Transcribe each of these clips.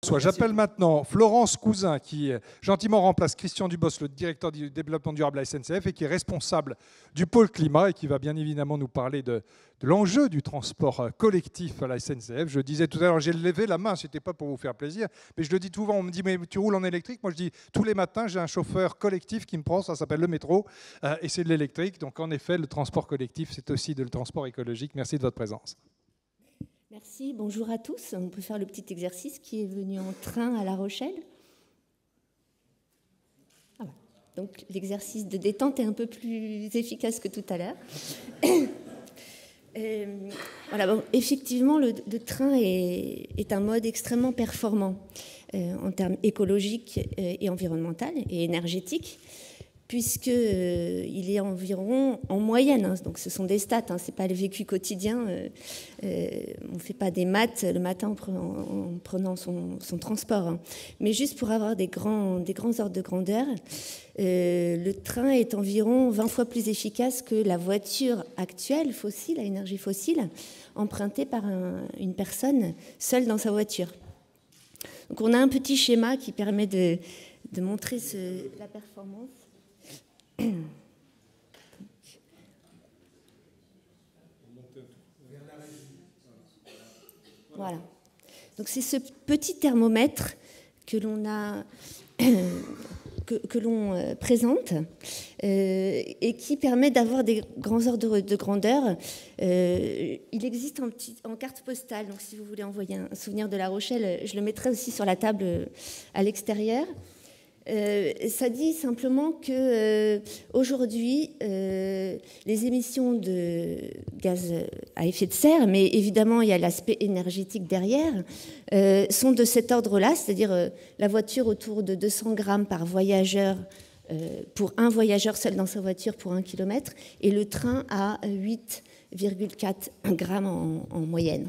J'appelle maintenant Florence Cousin, qui gentiment remplace Christian Dubos, le directeur du développement durable à SNCF, et qui est responsable du pôle climat, et qui va bien évidemment nous parler de l'enjeu du transport collectif à la SNCF. Je disais tout à l'heure, j'ai levé la main, ce n'était pas pour vous faire plaisir, mais je le dis souvent, on me dit, mais tu roules en électrique? Moi, je dis, tous les matins, j'ai un chauffeur collectif qui me prend, ça s'appelle le métro, et c'est de l'électrique. Donc, en effet, le transport collectif, c'est aussi le transport écologique. Merci de votre présence. Merci, bonjour à tous. On peut faire le petit exercice qui est venu en train à La Rochelle. Voilà. Donc l'exercice de détente est un peu plus efficace que tout à l'heure. Voilà, bon, effectivement, le train est un mode extrêmement performant en termes écologiques et environnementaux et énergétiques, puisqu'il est environ, en moyenne, hein, donc ce sont des stats, hein, ce n'est pas le vécu quotidien, on ne fait pas des maths le matin en prenant son transport, hein. Mais juste pour avoir des grands ordres de grandeur, le train est environ 20 fois plus efficace que la voiture actuelle, fossile, à énergie fossile, empruntée par une personne seule dans sa voiture. Donc on a un petit schéma qui permet de montrer la performance. Voilà. Donc c'est ce petit thermomètre que l'on a que l'on présente et qui permet d'avoir des grands ordres de grandeur. Il existe en carte postale, donc si vous voulez envoyer un souvenir de La Rochelle, je le mettrai aussi sur la table à l'extérieur. Ça dit simplement que aujourd'hui, les émissions de gaz à effet de serre, mais évidemment il y a l'aspect énergétique derrière, sont de cet ordre-là, c'est-à-dire la voiture autour de 200 grammes par voyageur pour un voyageur seul dans sa voiture pour 1 km, et le train à 8,4 grammes en moyenne.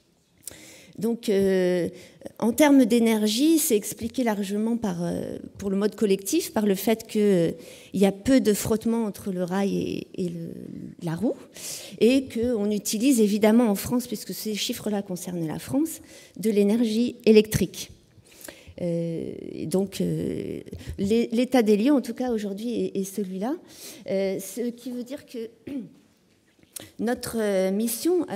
Donc, en termes d'énergie, c'est expliqué largement pour le mode collectif par le fait qu'il y a peu de frottement entre le rail et la roue, et qu'on utilise évidemment en France, puisque ces chiffres-là concernent la France, de l'énergie électrique. Donc, l'état des lieux, en tout cas aujourd'hui, est celui-là. Ce qui veut dire que notre mission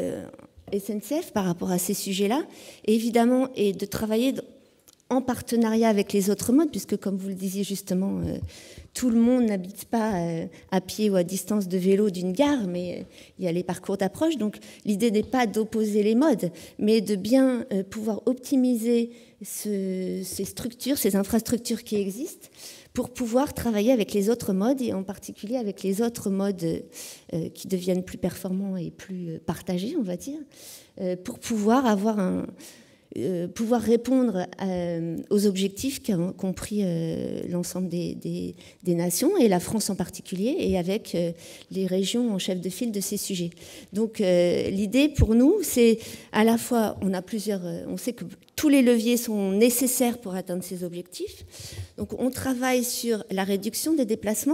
SNCF par rapport à ces sujets-là, évidemment, est de travailler en partenariat avec les autres modes, puisque comme vous le disiez justement, tout le monde n'habite pas à pied ou à distance de vélo d'une gare, mais il y a les parcours d'approche. Donc l'idée n'est pas d'opposer les modes, mais de bien pouvoir optimiser ces structures, ces infrastructures qui existent, pour pouvoir travailler avec les autres modes, et en particulier avec les autres modes qui deviennent plus performants et plus partagés, on va dire, pour pouvoir pouvoir répondre aux objectifs qu'ont pris l'ensemble des nations, et la France en particulier, et avec les régions en chef de file de ces sujets. Donc l'idée pour nous, c'est à la fois, on sait que tous les leviers sont nécessaires pour atteindre ces objectifs. Donc on travaille sur la réduction des déplacements,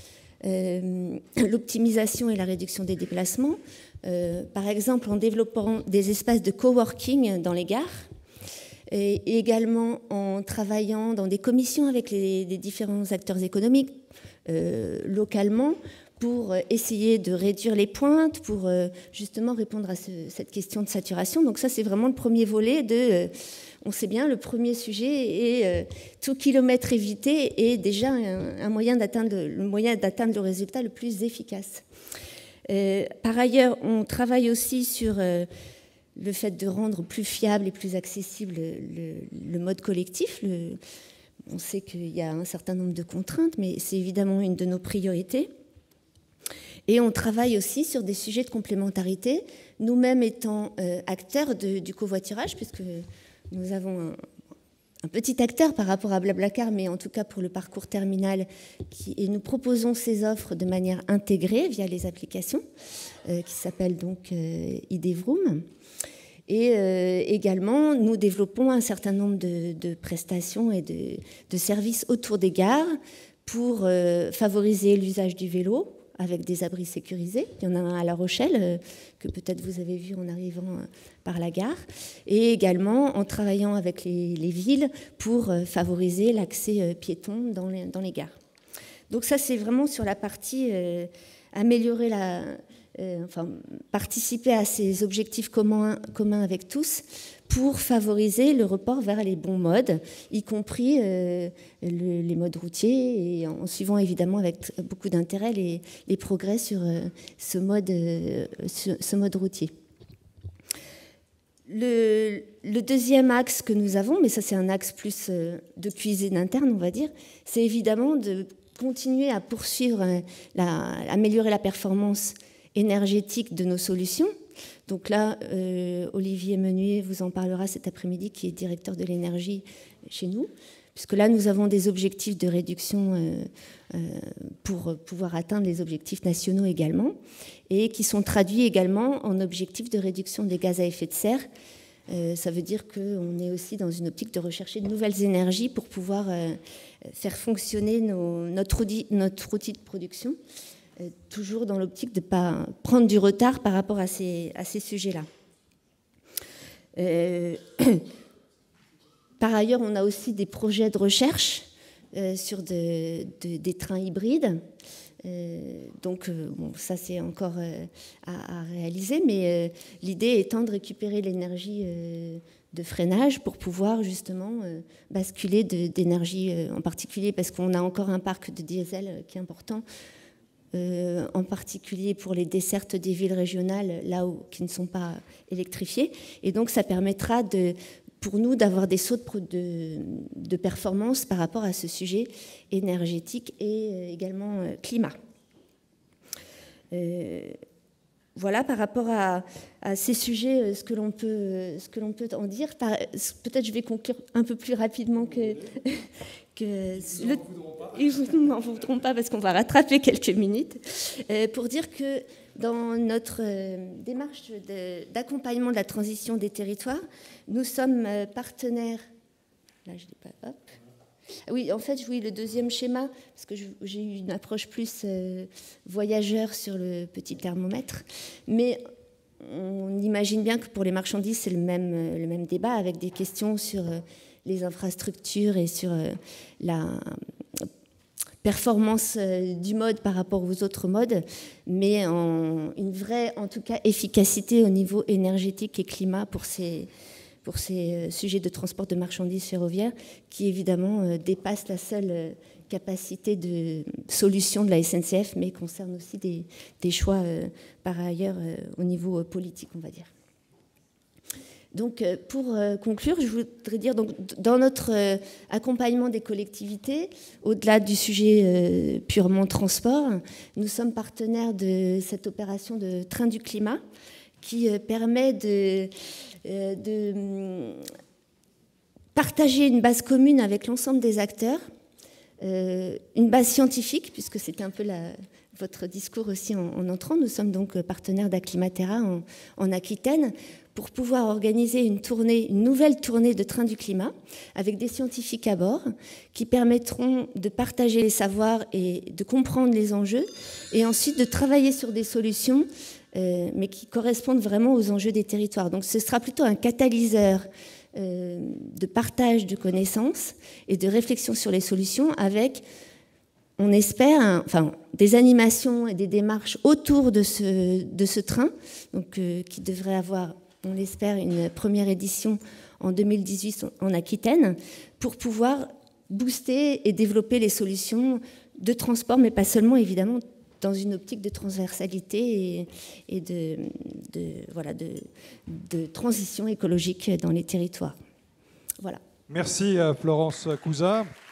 l'optimisation et la réduction des déplacements, par exemple en développant des espaces de coworking dans les gares, et également en travaillant dans des commissions avec les différents acteurs économiques localement, pour essayer de réduire les pointes, pour justement répondre à cette question de saturation. Donc ça, c'est vraiment le premier volet on sait bien, le premier sujet est tout kilomètre évité est déjà un moyen d'atteindre le résultat le plus efficace. Par ailleurs, on travaille aussi sur le fait de rendre plus fiable et plus accessible le mode collectif. On sait qu'il y a un certain nombre de contraintes, mais c'est évidemment une de nos priorités. Et on travaille aussi sur des sujets de complémentarité, nous-mêmes étant acteurs du covoiturage, puisque nous avons un petit acteur par rapport à Blablacar, mais en tout cas pour le parcours terminal, et nous proposons ces offres de manière intégrée via les applications, qui s'appellent donc ID-Vroom. Et également, nous développons un certain nombre de prestations et de services autour des gares pour favoriser l'usage du vélo, avec des abris sécurisés. Il y en a un à La Rochelle, que peut-être vous avez vu en arrivant par la gare, et également en travaillant avec les villes pour favoriser l'accès piéton dans les gares. Donc ça, c'est vraiment sur la partie améliorer participer à ces objectifs communs avec tous pour favoriser le report vers les bons modes, y compris les modes routiers, et en suivant évidemment avec beaucoup d'intérêt les progrès sur ce mode routier. Le deuxième axe que nous avons, mais ça c'est un axe plus de cuisine interne, on va dire, c'est évidemment de continuer à poursuivre, améliorer la performance énergétique de nos solutions. Donc là, Olivier Menuet vous en parlera cet après-midi, qui est directeur de l'énergie chez nous, puisque là, nous avons des objectifs de réduction pour pouvoir atteindre les objectifs nationaux également, et qui sont traduits également en objectifs de réduction des gaz à effet de serre. Ça veut dire qu'on est aussi dans une optique de rechercher de nouvelles énergies pour pouvoir faire fonctionner notre outil de production, toujours dans l'optique de ne pas prendre du retard par rapport à ces sujets-là. Par ailleurs, on a aussi des projets de recherche sur des trains hybrides. Donc, ça, c'est encore à réaliser, mais l'idée étant de récupérer l'énergie de freinage pour pouvoir justement basculer d'énergie, en particulier parce qu'on a encore un parc de diesel qui est important, en particulier pour les dessertes des villes régionales, là qui ne sont pas électrifiées. Et donc, ça permettra pour nous d'avoir des sauts de performance par rapport à ce sujet énergétique et également climat. Voilà, par rapport à ces sujets, ce que l'on peut en dire. Peut-être je vais conclure un peu plus rapidement que ils ne m'en voudront pas parce qu'on va rattraper quelques minutes, pour dire que dans notre démarche d'accompagnement de la transition des territoires, nous sommes partenaires. Là, je l'ai pas. Hop. Oui, en fait, le deuxième schéma, parce que j'ai eu une approche plus voyageur sur le petit thermomètre, mais on imagine bien que pour les marchandises, c'est le même débat, avec des questions sur les infrastructures et sur la performance du mode par rapport aux autres modes, mais une vraie, en tout cas, efficacité au niveau énergétique et climat pour ces sujets de transport de marchandises ferroviaires qui, évidemment, dépassent la seule capacité de solution de la SNCF, mais concernent aussi des choix, par ailleurs, au niveau politique, on va dire. Donc, pour conclure, je voudrais dire, donc, dans notre accompagnement des collectivités, au-delà du sujet purement transport, nous sommes partenaires de cette opération de Train du climat qui permet de partager une base commune avec l'ensemble des acteurs, une base scientifique, puisque c'était un peu votre discours aussi en entrant. Nous sommes donc partenaires d'Acclimatera en Aquitaine pour pouvoir organiser une nouvelle tournée de Train du climat avec des scientifiques à bord qui permettront de partager les savoirs et de comprendre les enjeux et ensuite de travailler sur des solutions mais qui correspondent vraiment aux enjeux des territoires. Donc ce sera plutôt un catalyseur de partage de connaissances et de réflexion sur les solutions avec, on espère, des animations et des démarches autour de ce train, donc, qui devrait avoir, on l'espère, une première édition en 2018 en Aquitaine, pour pouvoir booster et développer les solutions de transport, mais pas seulement, évidemment, dans une optique de transversalité et de transition écologique dans les territoires. Voilà. Merci Florence Cousin.